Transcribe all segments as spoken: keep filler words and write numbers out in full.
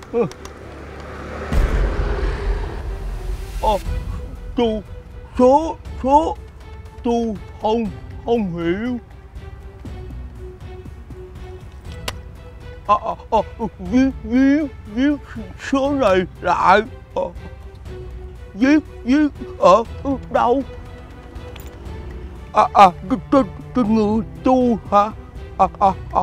Ờ, tôi số số tôi không không hiểu. Ờ ờ ờ viết viết viết số này lại. Ờ, viết viết ở đâu? À à cái cái cái người tu hả? À à à.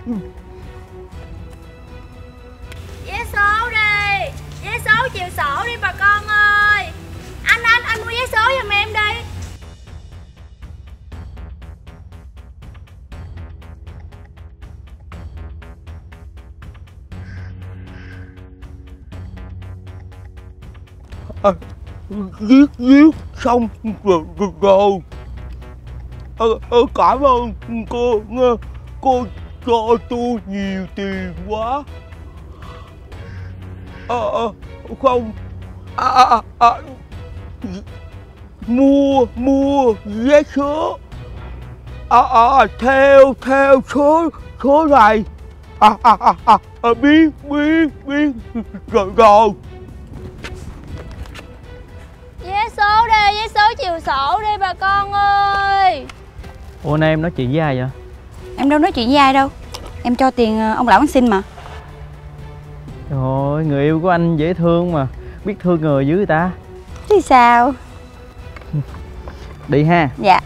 Vé số đi, vé số chiều sổ đi bà con ơi. Anh anh anh mua vé số giùm em đi. À, viết viết xong rồi rồi. Ờ, ờ, cảm ơn cô nghe. Cô cho tôi nhiều tiền quá. Ờ ờ không. À à à mua mua vé số. À à theo theo số số này. À à à à, à biết biết biết rồi rồi. Vé số đi, vé số chiều sổ đi bà con ơi. Ủa nay em nói chuyện với ai vậy? Em đâu nói chuyện với ai đâu. Em cho tiền ông lão ăn xin mà. Trời ơi, người yêu của anh dễ thương mà, biết thương người dữ người ta. Thì sao? Đi ha. Dạ.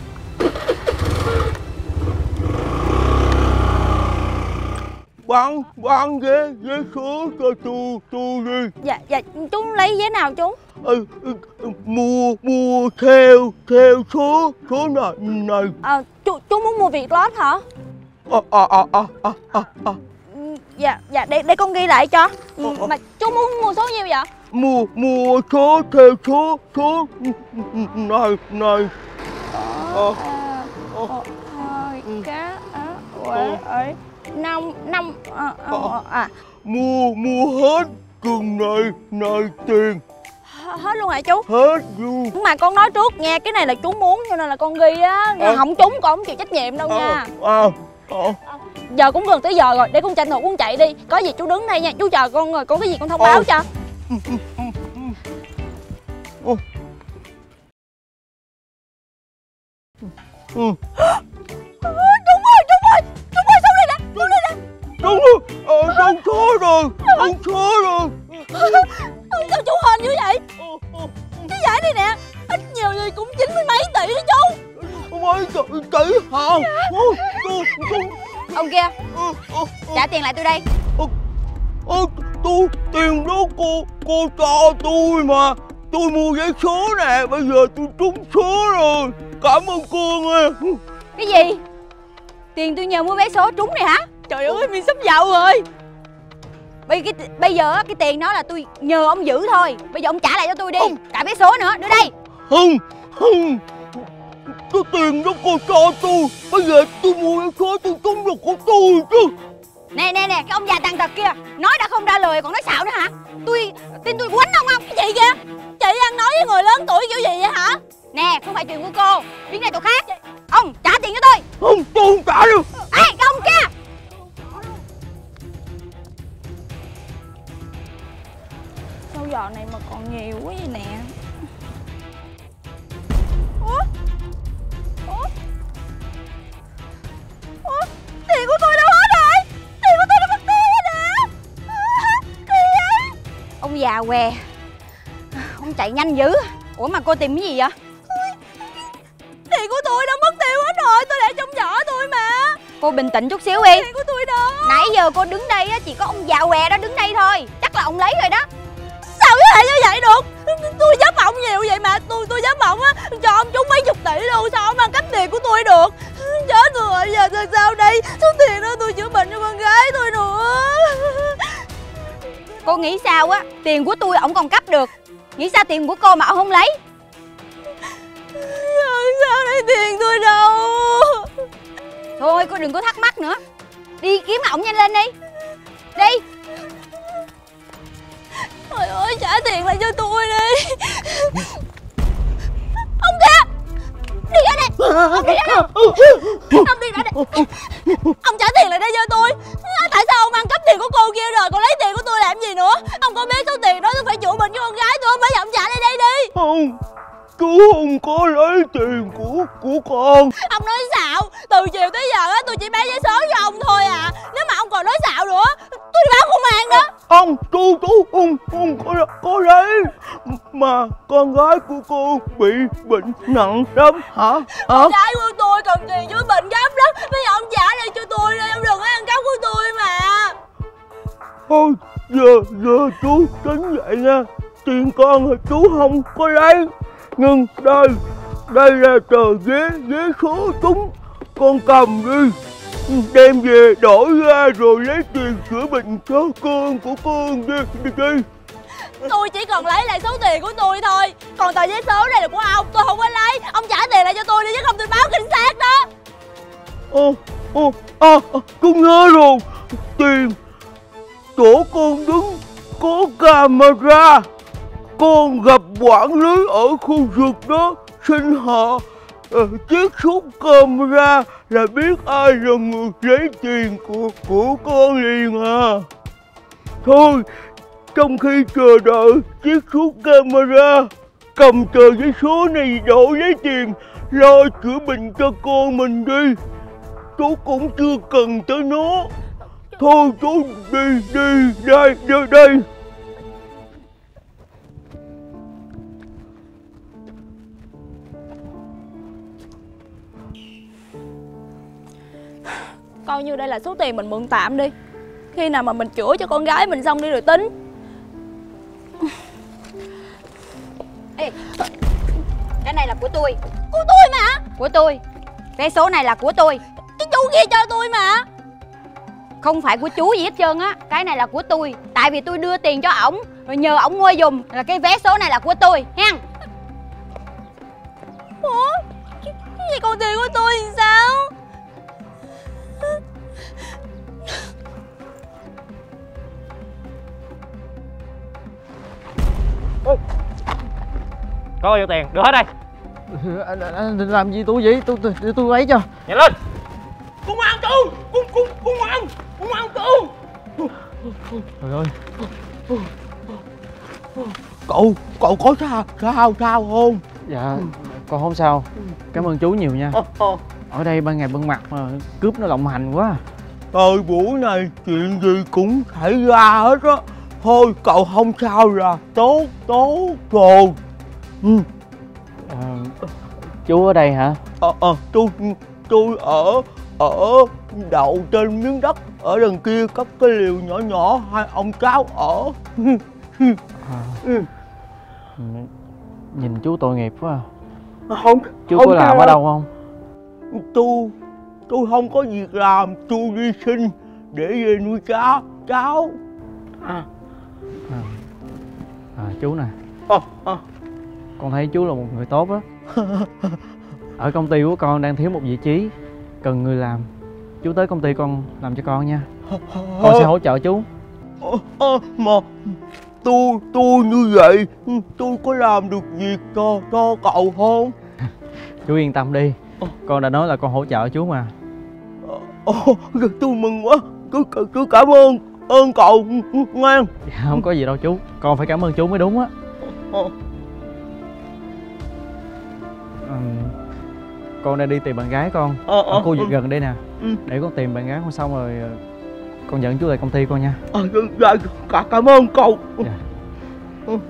Bán bán vé vé số cho tôi tôi đi. Dạ dạ chú lấy vé nào chú? Ừ, ừ, mua mua theo theo số số này này. Ờ chú chú muốn mua Vietlott hả? À à à à à à, à. Dạ dạ để để con ghi lại cho. Mà chú muốn mua số nhiêu vậy? Mua mua số theo số số này này. Ờ cá quế ấy năm năm à mua mua hết chừng này này tiền. Hết luôn hả chú? Hết luôn. Nhưng mà con nói trước nha, cái này là chú muốn cho nên là con ghi á. À. Không trúng con không chịu trách nhiệm đâu nha. À, à, à. Giờ cũng gần tới giờ rồi, để con tranh thủ con chạy đi. Có gì chú đứng đây nha, chú chờ con rồi, có cái gì con thông báo à. cho. Ừ. Ừ. Đúng rồi, đúng rồi, đúng rồi, xuống đây nè, xuống đây nè. Đúng rồi, ờ, đúng số rồi, đúng số rồi. Sao chú hên như vậy? Cái giải này nè, ít nhiều gì cũng chín mươi mấy tỷ đó chú. Mấy tỷ tỷ hả? Ông kia, trả tiền lại tôi đây. Ơ, tôi tiền đó cô cô cho tôi mà. Tôi mua vé số nè, bây giờ tôi trúng số rồi. Cảm ơn cô nghe. Cái gì? Tiền tôi nhờ mua vé số trúng này hả? Trời ơi, mình sắp giàu rồi. Bây, cái, bây giờ cái tiền đó là tôi nhờ ông giữ thôi. Bây giờ ông trả lại cho tôi đi. Không. Cả vé số nữa, đưa đây. Không, không. Cái tiền đó cô cho tôi. Bây giờ tôi mua vé số tôi trúng được của tôi chứ. Nè nè nè, cái ông già tàn tật kia, nói đã không ra lời còn nói xạo nữa hả? Tôi tin tôi quánh ông không? Cái gì kìa? Chị ăn nói với người lớn tuổi kiểu gì vậy hả? Nè, không phải chuyện của cô, biến này chỗ khác. Ông trả tiền cho tôi. Không, tôi không trả đâu. Ê, cái ông kia. Sao giờ này mà còn nhiều quá vậy nè? Ủa? Ủa? Ủa? Tiền của tôi đâu hết rồi? Tiền của tôi đã mất tiêu rồi nè. Kỳ vậy? Ông già què, ông chạy nhanh dữ. Ủa mà cô tìm cái gì vậy? Tiền của tôi đã mất tiêu hết rồi, tôi để trong giỏ tôi mà. Cô bình tĩnh chút xíu đi. Tiền của tôi đâu? Nãy giờ cô đứng đây chỉ có ông già què đó đứng đây thôi. Chắc là ông lấy rồi đó. Sao có thể như vậy được? Tôi giúp ông nhiều vậy mà. Tôi tôi giúp ông á, cho ông trúng mấy chục tỷ luôn. Sao ông ăn cắp tiền của tôi được? Chết rồi, giờ sao sao đây? Số tiền đó tôi chữa bệnh cho con gái tôi nữa. Cô nghĩ sao á? Tiền của tôi ổng còn cắp được. Nghĩ sao tiền của cô mà ông không lấy? Sao đây, tiền tôi đâu? Thôi cô đừng có thắc mắc nữa. Đi kiếm ổng nhanh lên đi. Đi. Trời ơi, trả tiền lại cho tôi đi. Ông kia, đi ra đây. Ông đi ra đây. Ông đi ra đây. Ông trả tiền lại đây cho tôi. Tại sao ông ăn cắp tiền của cô kia rồi còn lấy tiền của tôi làm gì không, chú không có lấy tiền của của con. Ông nói xạo. Từ chiều tới giờ á tôi chỉ bán vé số cho ông thôi à. Nếu mà ông còn nói xạo nữa tôi đi báo công an đó. Không, chú chú không không có có lấy. Mà con gái của cô bị bệnh nặng lắm hả? Hả? Con gái của tôi cần tiền chứ bệnh gấp lắm. Bây giờ ông trả lại cho tôi đi, ông đừng có ăn cắp của tôi mà. Thôi giờ giờ chú tính vậy nha. Tiền con thì chú không có lấy. Nhưng đây, đây là tờ ghế, ghế số trúng. Con cầm đi, đem về đổi ra rồi lấy tiền chữa bệnh cho con của con đi, đi, đi. Tôi chỉ cần lấy lại số tiền của tôi thôi. Còn tờ giấy số này là của ông, tôi không có lấy. Ông trả tiền lại cho tôi đi chứ không tôi báo cảnh sát đó. Ồ, ồ, à, à, con nhớ rồi. Tiền chỗ con đứng có camera. Con gặp quản lý ở khu vực đó, xin họ uh, chiếc xuất camera là biết ai là người lấy tiền của của con liền à. Thôi, trong khi chờ đợi chiếc xuất camera, cầm tờ giấy số này đổi lấy tiền, lo chữa bệnh cho con mình đi. Chú cũng chưa cần tới nó. Thôi chú đi, đi, đây, đây, đây. Coi như đây là số tiền mình mượn tạm đi. Khi nào mà mình chữa cho con gái mình xong đi rồi tính. Ê, cái này là của tôi. Của tôi mà. Của tôi. Vé số này là của tôi. Cái chú kia cho tôi mà. Không phải của chú gì hết trơn á. Cái này là của tôi. Tại vì tôi đưa tiền cho ổng rồi nhờ ổng mua giùm. Là cái vé số này là của tôi ha. Ủa, cái, cái gì còn tiền của tôi thì sao? Có bao nhiêu tiền? Đưa hết đây. Anh, anh, anh định làm gì tôi vậy? Tôi tôi tôi lấy cho. Nhanh lên. Công an chú. Công công công an. Công an chú. Trời ơi. Cậu cậu có sao sao sao không? Dạ con không sao. Cảm ơn chú nhiều nha. Ở đây ban ngày ban mặt mà cướp nó lộng hành quá. Thời buổi này chuyện gì cũng xảy ra hết á. Thôi cậu không sao là tốt tốt rồi. Ừ. À, chú ở đây hả? Ờ ờ tôi tôi ở ở đậu trên miếng đất ở đằng kia có cái liều nhỏ nhỏ hai ông cháu ở. À, nhìn chú tội nghiệp quá à. Không. Chú không có làm ở đâu không? Tôi tôi không có việc làm, tôi đi xin để về nuôi cháu cháu. À, à, à chú nè. à, à. Con thấy chú là một người tốt á. Ở công ty của con đang thiếu một vị trí, cần người làm. Chú tới công ty con làm cho con nha. Con sẽ hỗ trợ chú. À, à, mà tôi tôi như vậy tôi có làm được việc cho cho cậu không? Chú yên tâm đi, con đã nói là con hỗ trợ chú mà. Ồ, tôi mừng quá, tôi, tôi cảm ơn ơn cậu ngoan. Dạ, không có gì đâu chú, con phải cảm ơn chú mới đúng á. À, con đang đi tìm bạn gái con ờ, ở khu vực ừ. gần đây nè. Ừ. Để con tìm bạn gái con xong rồi con dẫn chú lại công ty con nha. À, dạ, cả cảm ơn cậu. Dạ. Ừ.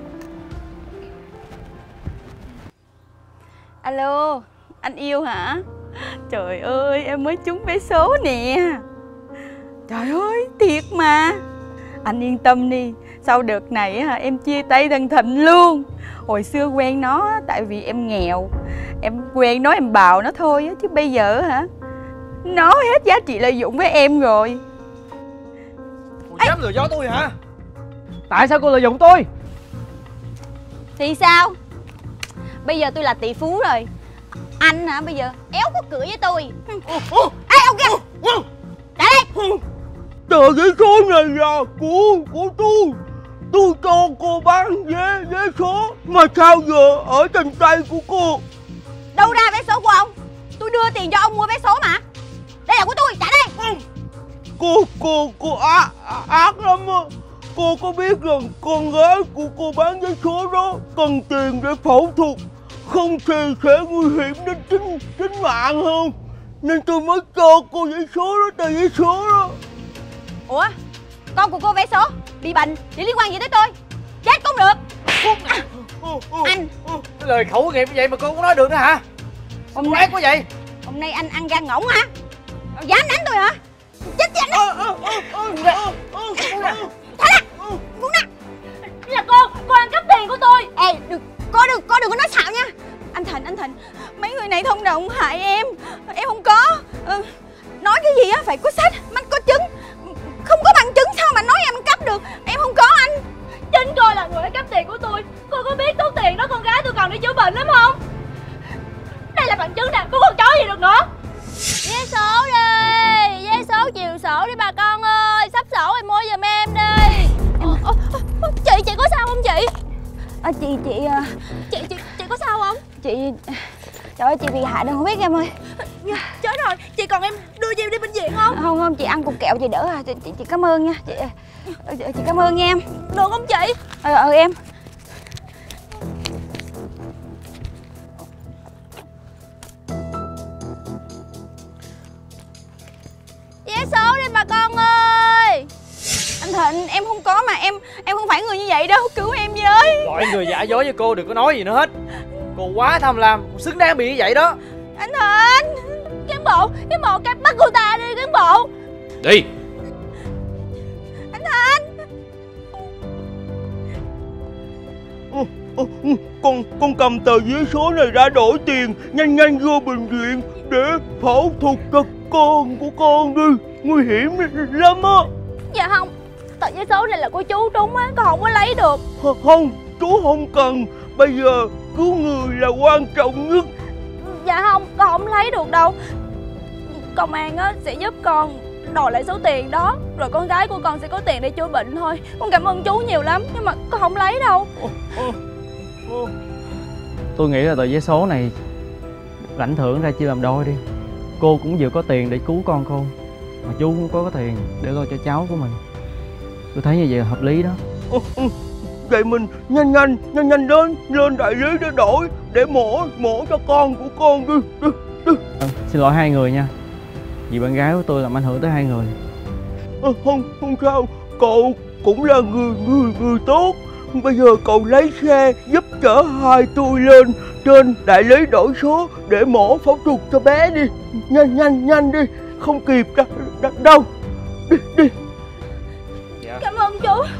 Alo, anh yêu hả? Trời ơi, em mới trúng vé số nè. Trời ơi, thiệt mà. Anh yên tâm đi, sau đợt này em chia tay thằng Thịnh luôn. Hồi xưa quen nó tại vì em nghèo, em quen nó em bào nó thôi. Chứ bây giờ hả, nó hết giá trị lợi dụng với em rồi. Cô dám lừa dối tôi hả? Tại sao cô lợi dụng tôi? Thì sao? Bây giờ tôi là tỷ phú rồi. Anh hả, bây giờ éo có cửa với tôi. Ê ông kia, lại đây. Tờ giấy số này là của của tôi. Tôi cho cô bán vé vé số mà sao giờ ở trên tay của cô? Đâu ra vé số của ông? Tôi đưa tiền cho ông mua vé số mà. Đây là của tôi, trả đây. Cô cô cô ác ác lắm á. Cô có biết rằng con gái của cô bán vé số đó cần tiền để phẫu thuật, không thì sẽ nguy hiểm đến tính tính mạng không? Nên tôi mới cho cô vé số đó, tờ vé số đó. Ủa, con của cô vé số bị bệnh thì liên quan gì tới tôi? Chết cũng được. Anh, Cái lời khẩu nghiệm vậy mà cô cũng nói được nữa hả? hôm Cô nay ác quá vậy. hôm nay anh ăn gan ngỗng hả? Dám đánh tôi hả? Chết chết đó. Thả ra, buông ra. Là cô, cô ăn cắp tiền của tôi. Ê, đừng, cô đừng, cô đừng có nói xạo nha. Anh Thịnh, anh Thịnh, mấy người này thông đồng hại em. Em không có. Ừ, nói cái gì á phải có sách, mắt có chứng. Không có bằng chứng sao mà nói em cắp được? Em không có anh. Chính cô là người đã cắp tiền của tôi. Cô có biết số tiền đó con gái tôi cần đi chữa bệnh lắm không? Đây là bằng chứng nè, cô còn chối gì được nữa. Vé số đi, vé số chiều sổ đi bà con ơi. Sắp sổ thì mua giùm em đi. Ờ, ờ, ờ, Chị, chị có sao không chị? À, chị, chị, à, Chị, chị, chị có sao không? chị... Trời ơi, chị bị hại đâu không biết em ơi. Chết rồi, chị còn em đưa chị đi bệnh viện không? Không, không, chị ăn cục kẹo chị đỡ à. Chị, chị, chị cảm ơn nha. Chị, chị, chị cảm ơn nha em. Được không chị? Ờ, ờ em. Vé số đi bà con ơi. Anh Thịnh, em không có mà em em không phải người như vậy đâu, cứu em với. Loại người giả dối với cô đừng có nói gì nữa hết. Cô quá tham lam, cô xứng đáng bị như vậy đó. Anh Thịnh, Cán bộ, cán bộ cắt bắt cô ta đi cán bộ. Đi. anh Thịnh. Ờ, ờ, Con con cầm tờ vé số này ra đổi tiền, nhanh nhanh vô bệnh viện để phẫu thuật cho con của con đi, nguy hiểm lắm á. Dạ không, tờ vé số này là của chú trúng á, con không có lấy được. Không, chú không cần, bây giờ cứu người là quan trọng nhất. Dạ không, con không lấy được đâu. Công an á sẽ giúp con đòi lại số tiền đó, rồi con gái của con sẽ có tiền để chữa bệnh thôi. Con cảm ơn chú nhiều lắm, nhưng mà con không lấy đâu. Tôi nghĩ là tờ vé số này lãnh thưởng ra chia làm đôi đi. Cô cũng vừa có tiền để cứu con cô, mà chú cũng có tiền để lo cho cháu của mình. Tôi thấy như vậy là hợp lý đó. Vậy mình nhanh nhanh nhanh nhanh lên lên đại lý để đổi, để mổ mổ cho con của con đi, đi, đi. À, xin lỗi hai người nha, vì bạn gái của tôi làm ảnh hưởng tới hai người. À, không không sao, cậu cũng là người người người tốt. Bây giờ cậu lấy xe giúp chở hai tôi lên trên đại lý đổi số để mổ phẫu thuật cho bé đi, nhanh nhanh nhanh đi, không kịp đâu, đâu. Đi đi. Cảm ơn chú.